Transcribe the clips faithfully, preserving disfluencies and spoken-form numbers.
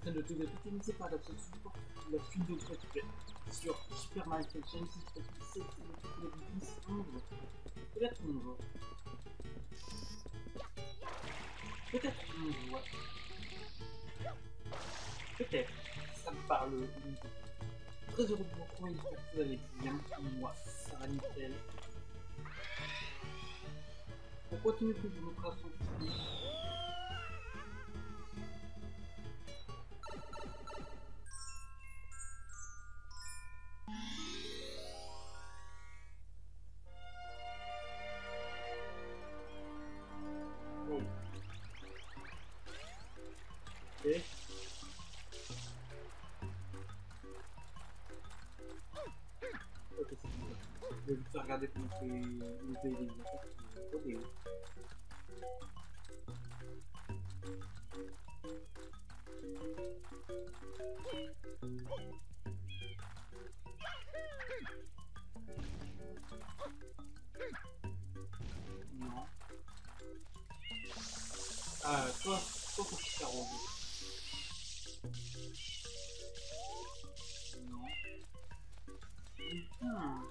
train de te dire que tu ne sais pas d'absolu la suite de trucs sur Super Mario Sunshine six, parce que c'est le dix, onze, peut-être onze. Peut-être onze, ouais. Peut-être, ça me parle. Très heureux de vous retrouver, j'espère que vous allez bien. Moi, ça va nickel. On continue plus de notre ascension. Oh. Ok. Ok, c'est bon. Je vais vite faire regarder comment on fait les vidéos. Non. Ah, toi, toi, faut que tu t'arranges. Non. Putain.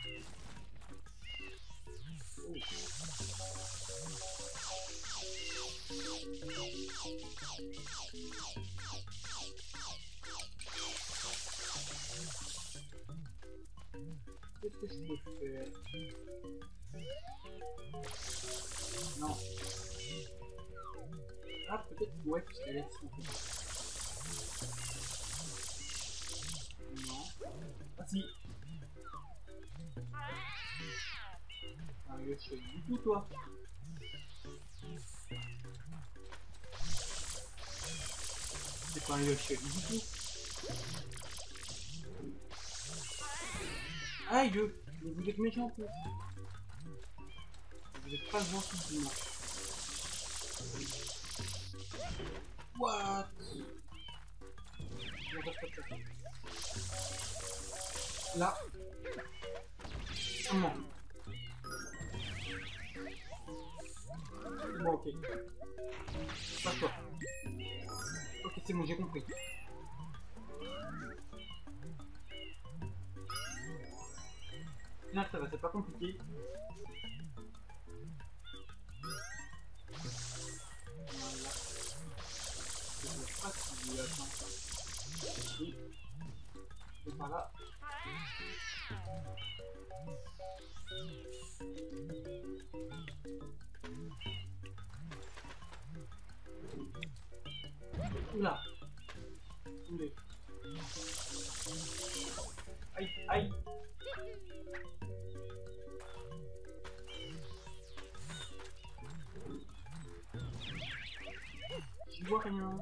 Oh. Qu'est-ce que je peux faire? Non. Ah, peut-être, ouais, puisqu'elle est son coup. Non. Ah, si. Ah, je sais du tout, toi. C'est pas un Yoshi du tout. Aïe, mais vous êtes méchant, quoi. Vous êtes pas gentil, du moins. What? Là. Comment? Bon, ok. Pas toi. Ok, c'est bon, j'ai compris. Là, ça va, c'est pas compliqué. Voilà. Je sais pas si je attends. Oui. C'est par là. Oula. Oulé. Aïe, aïe. Je vois rien.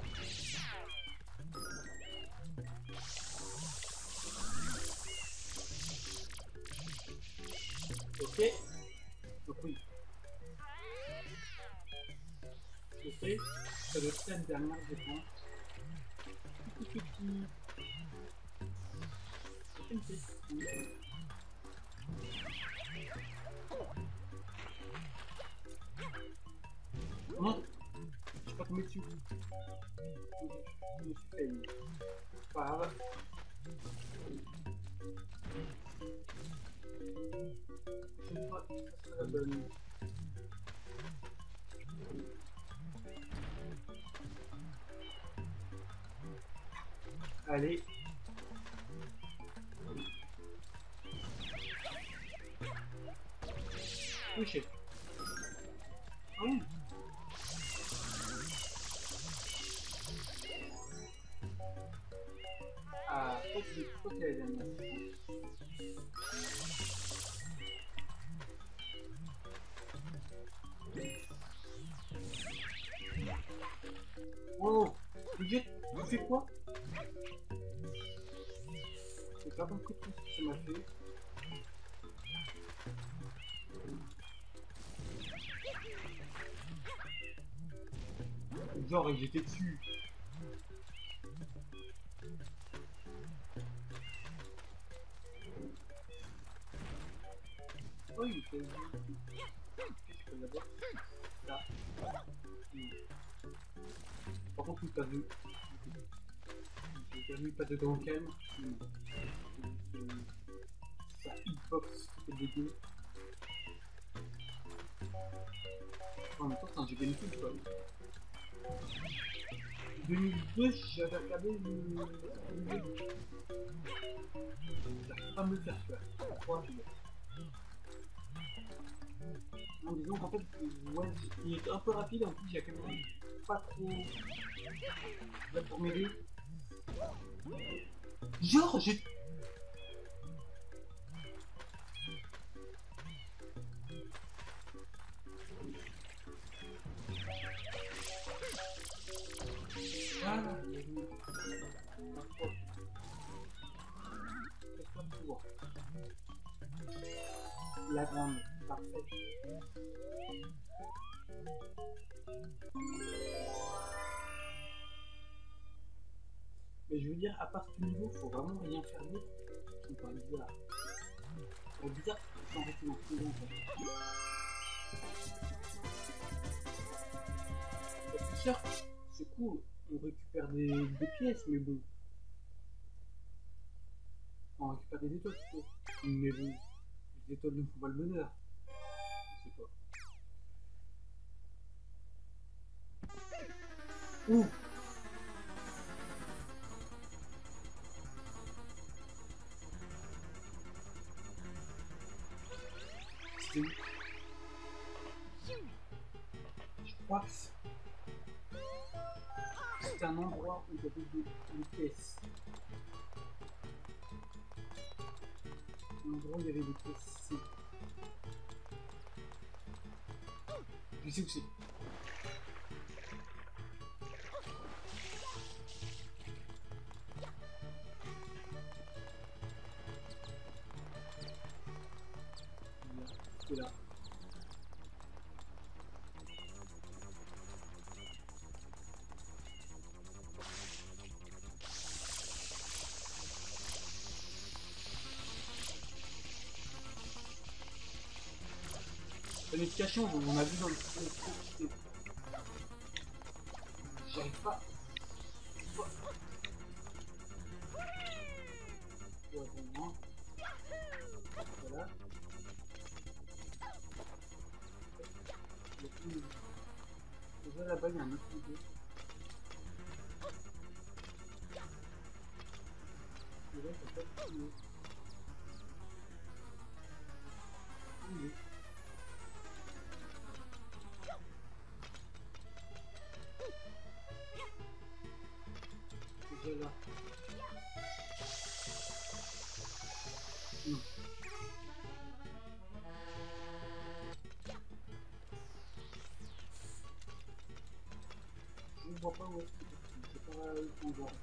Ok. Donc oui. Ok. Ça doit être la dernière, je pense. Petit petit. C'est une petite. Non. Je suis pas tombé dessus. Je me suis failli. Pas grave. Je ne crois pas que ça sera la bonne. Allez. Touché. Oui. Ah, je crois qu'il y a la dernière. Oh, Budget, tu fais quoi? J'ai pas compris tout ce que ça m'a fait. Genre, j'étais dessus. Oh, il fait... Qu'est-ce que je peux d'abord? Là. Par contre, il t'a vu. permis pas de grand calme. Ça hitbox fait dégueu. En même temps, c'est un jeu Gamecube quoi. deux mille deux, j'avais regardé une vidéo. J'arrive pas à me le faire, tu vois. Pourquoi je En disant qu'en fait, ouais, il est un peu rapide, en plus, il y a quand même pas trop. Là pour m'aider. Genre, j'ai. Voilà. La grande, parfait. Mais je veux dire, à part ce niveau, faut vraiment rien faire d'autre. C'est pas bizarre. C'est bizarre parce que c'est en fait dans ce niveau en fait. La t-shirt, c'est cool, on récupère des, des pièces, mais bon. On récupère des étoiles plutôt. Mais bon, les étoiles ne font pas le bonheur. Je sais pas. Ouh! C'est où? Je crois que c'est un endroit où il y avait des, des pièces. Un endroit où il y avait des pièces. Je sais où c'est. C'est là. La notification, on a vu dans le truc. J'arrive pas. Ouais, bon, non. Voilà. Déjà là-bas, il y a un autre niveau. Et là, ça peut être mieux. Oui. Déjà là. Non. Je ne vois pas où est-ce que c'est. C'est pas où on voit.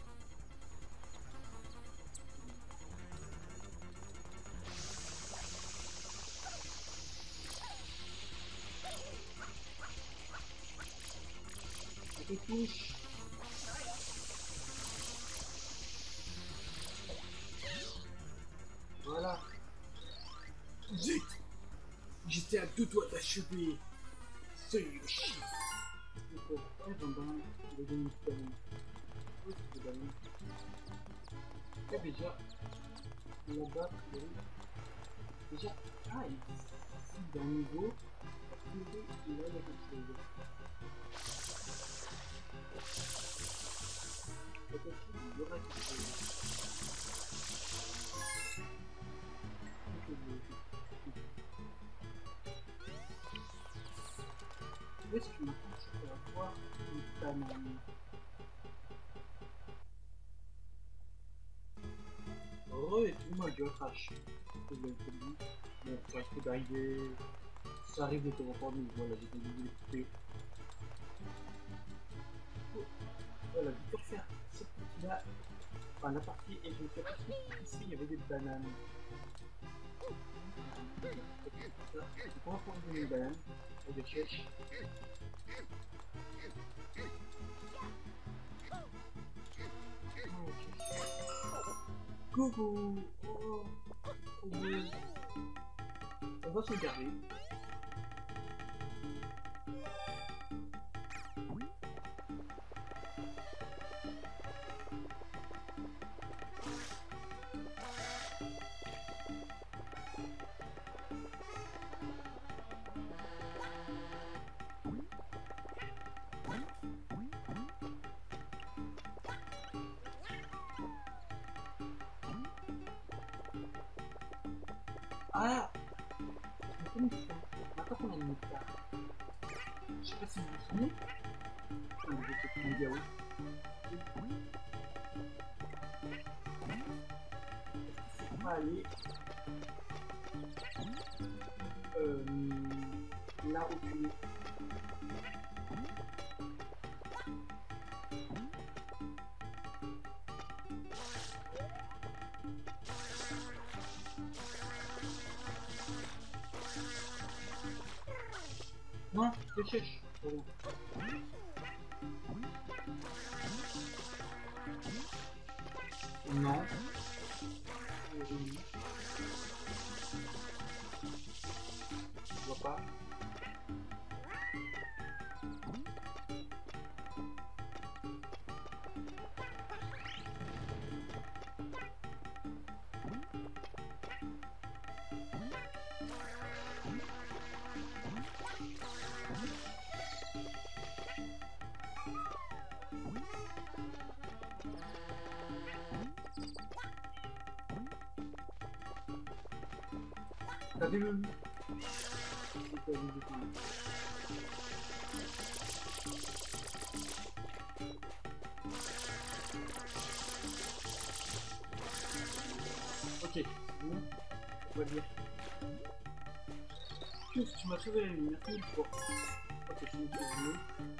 Je te touche. Voilà. Zut! J'étais à deux doigts d'achever. C'est Yoshi. D'accord. Ouais, j'en donne. Je vais donner une ballon. Oui, c'est des ballons. Et déjà, là-bas, il y a déjà. Ah, ici, d'un niveau. Et là, il y a quelque chose. Peut-être qu'il y aura quelque chose. Où est-ce que maintenant je peux avoir une banane? Re et tout, moi je crash. Bon, ça risque d'arriver. Ça arrive de temps en temps, mais voilà, j'ai des idées d'écouter. Voilà, je peux refaire cette partie-là. Enfin, la partie, et je me fais passer ici, il y avait des bananes. Je peux reprendre des bananes, et des chèches. Coucou! Oh! Coucou! On va se garder. Ah, je me connais ça. Maintenant qu'on a une carte. Je sais pas si vous vous souvenez. Enfin, vous êtes une vidéo. Est-ce qu'il faut pas aller euh, là où tu es? Non, je cherche. Voilà. Non. Oui. Je vois pas. T'as vu le... Ok, bon, on va dire. Piouf, tu m'as sauvé la vie, merci mille fois. Ok, je suis désolé.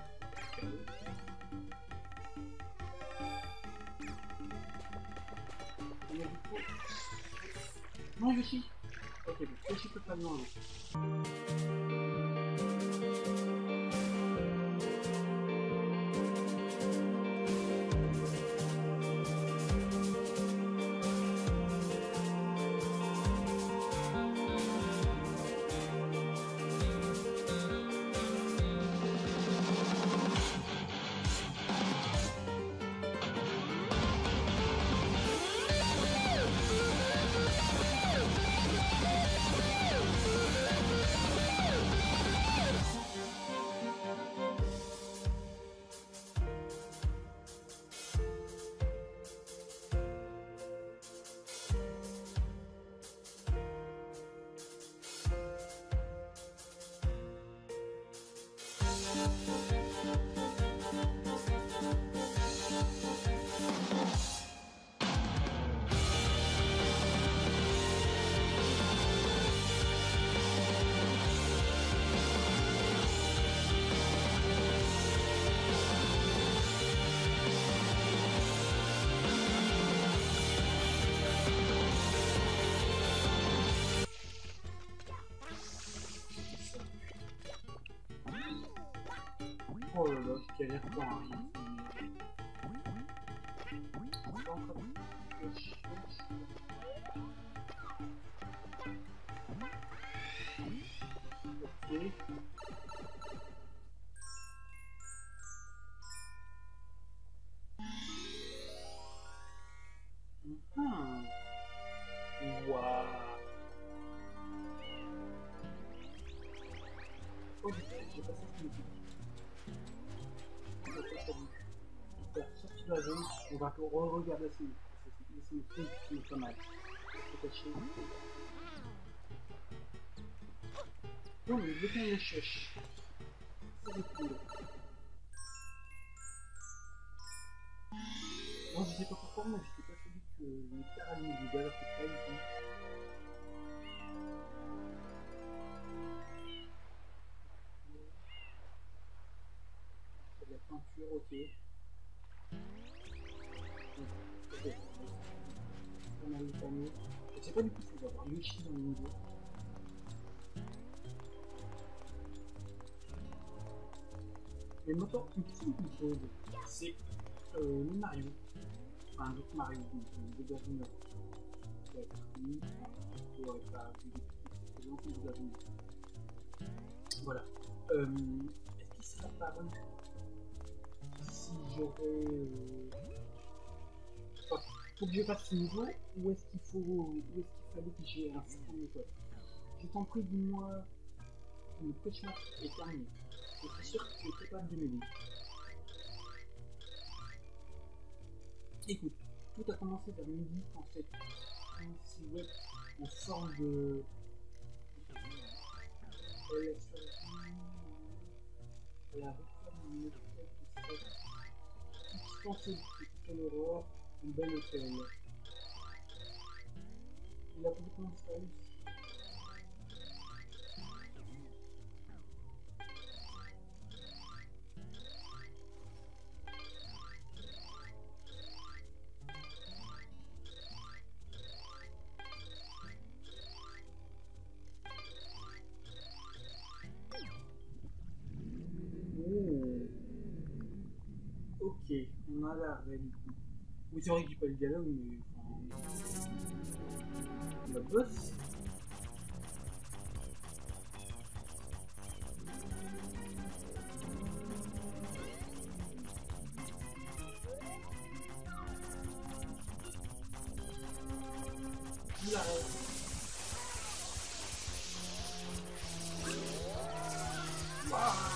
Il y a du coup... Non, je suis. Ok, donc je suis totalement en haut. Oh là là, je galère pas à rien. Ok. Mhm. Waouh. Oh, j'ai passé ce midi. Super, sorti de la zone, on va re-regarder si c'est une film qui est pas mal. C'est caché. Oh, mais le temps est chèche. Ça c'est cool. Moi je sais pas pourquoi, moi j'étais persuadé que les pyramides du alors que pas du tout. C'est de la peinture, ok. Ok. On a le panneau. Je sais pas du coup si je vais avoir Yoshi dans le niveau. Mais maintenant, une petite chose, c'est euh, le Mario. Enfin, un autre Mario, donc le Gavineur. Qui a été mis, qui aurait pas vu des petits de Gavineur. Voilà. Euh, Est-ce qu'il serait apparu si j'aurais. Euh... Enfin, faut que je fasse ce niveau ou est-ce qu'il faut. Ou est-ce qu'il fallait que j'ai un certain méthode? Je t'en prie, dis-moi. Le cauchemar est terminé. Je suis sûr que tu es capable de m'aider. Écoute, tout a commencé vers midi quand cette silhouette en forme de la survie. La réforme médicale de cette substantialité. Quelle horreur, un bel hôtel. Il a complètement disparu. Ok, on a la reine. Oui, c'est vrai qu'il n'y a pas le dialogue, mais enfin. La boss. La reine. Waouh.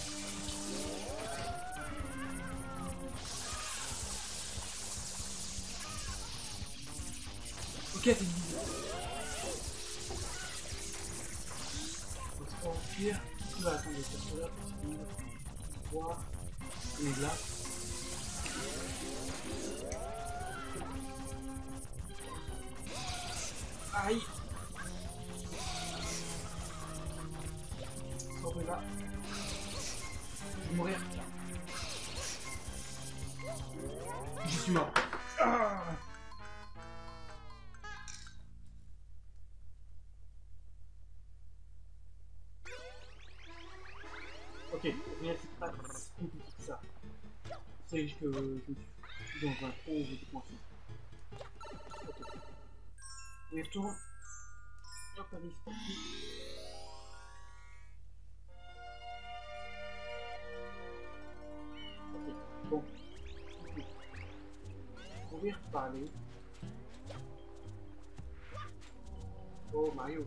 Ok, c'est une vidéo. On va se faire enfuir. On va attendre ça là parce qu'on va voir. On est là. Aïe. Sors de là. Je vais mourir. Je suis mort. Ah. Ok, mais c'est pas si compliqué que ça. C'est juste que je me suis dans un trou où j'étais coincé. Ok. On y retourne. Hop, allez, c'est parti. Ok, bon. Courir, parler. Oh, Mario.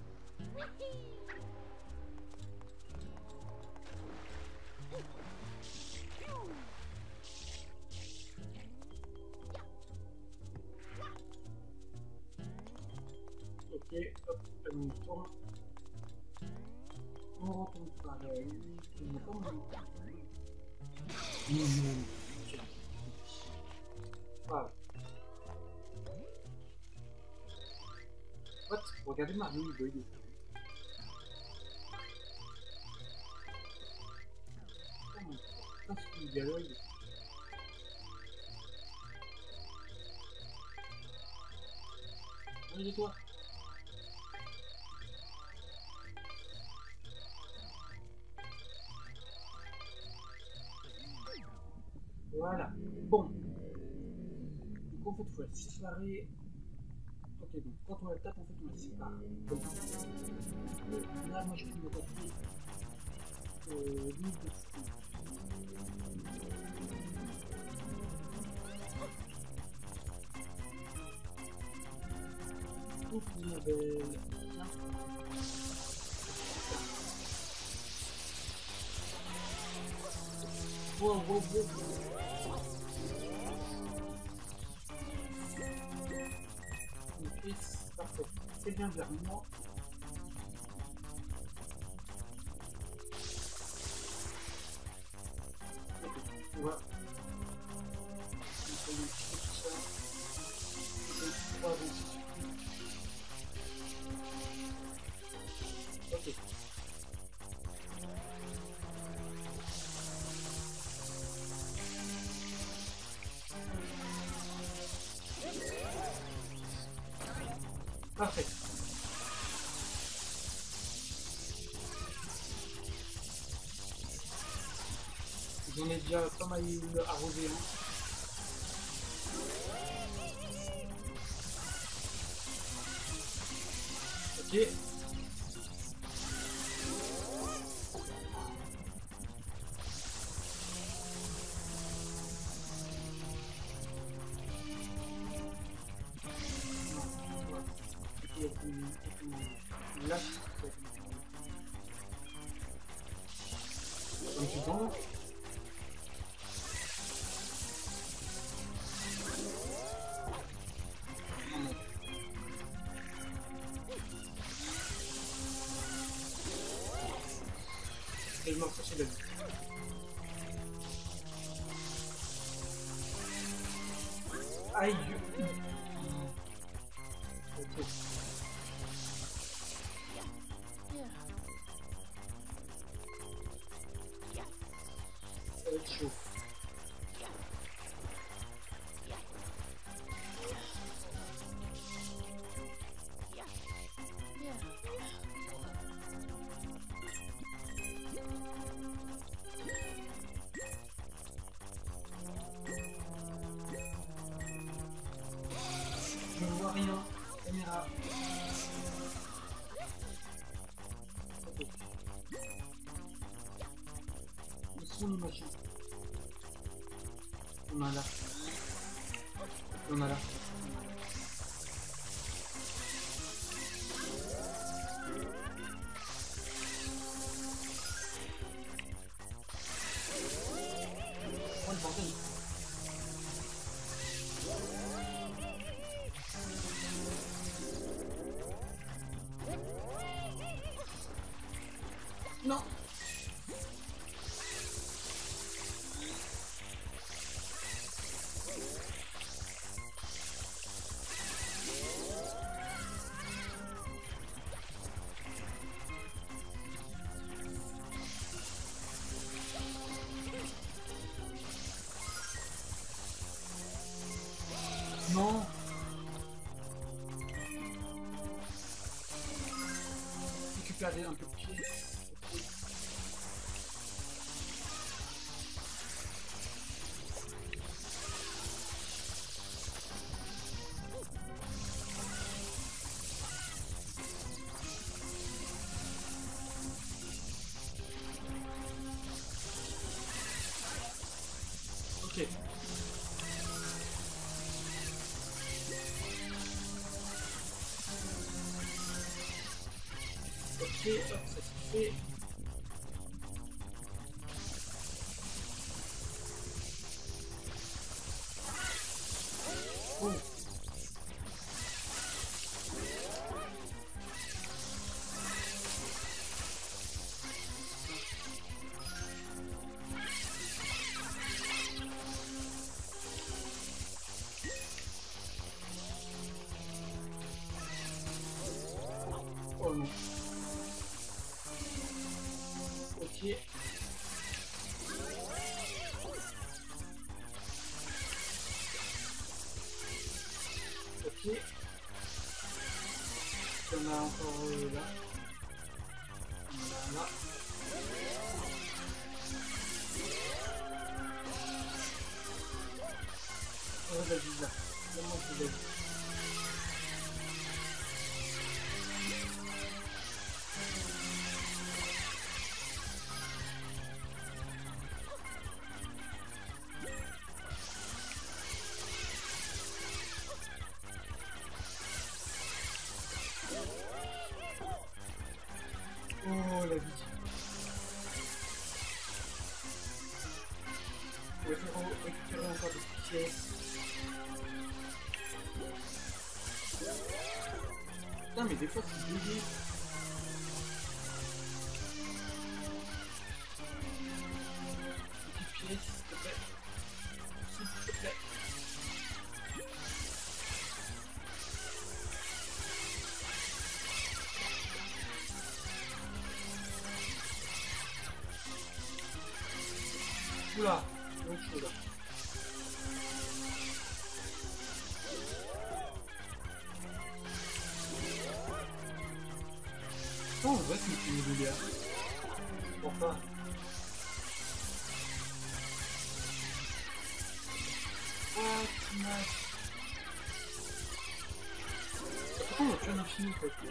Ok, hop, on tourne. On retourne pareil. On n'a pas mon... Non, voilà. What? Regardez Mario, il bug. Oh, c'est qu'il dialogue. Allez, toi. Voilà. Bon. Donc en fait, il faut la séparer. Ok, donc quand on la tape, en fait, on la sépare. Donc, là, moi, je vais me taper euh, l'île de fou. Donc, une belle. Tiens. Wow, wow, wow, wow. Ok, c'est parfait. C'est bien vers moi. Ok, on va. On va tout ça. On va avancer. Ok. Parfait. J'en ai déjà pas mal arrosé. Hein. Ok. Là, un petit temps. Et je m'en chercher de la vie. Aïe. Ok. Ça va être chaud. Je ne vois rien. Caméra. Ok. Où sont les machins? On a là. On a là. Oh le bordel. Non. Non. Récupérer un peu de pied. Ok. Ok, hop, ça se fait. Oh. Oh non. Ok. Ok. On a encore euh, là. On a là. Oh vas-y là. Comment je vais. Oh la vie. Je vais faire récupérer encore des pièces. Putain mais des fois c'est bugué. Petite pièce s'il te plaît. S'il te plaît. Oula, c'est autre chose là. Oh, on voit qu'il fait une lumière. Enfin. Ah, nice. Pourquoi on a tué un infini en fait?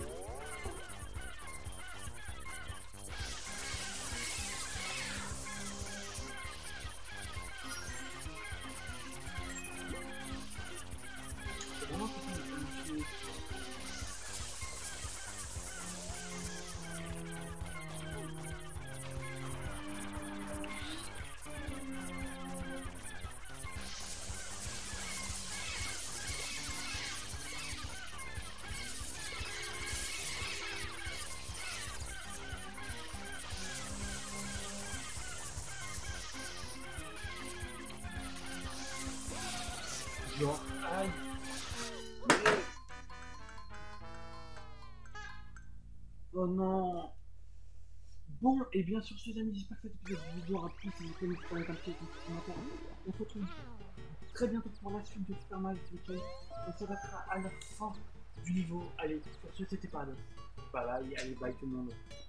C'est vraiment pourquoi on a tué un infini. Genre, aïe. Oh non. Bon, et bien sûr, ces amis, j'espère que cet épisode vous aura plu. Si vous pouvez nous faire un petit commentaire. On se retrouve très bientôt pour la suite de Super Mario Bros. On s'arrêtera à la fin du niveau. Allez, sur ce, c'était pas là. Voilà, allez, bye tout le monde.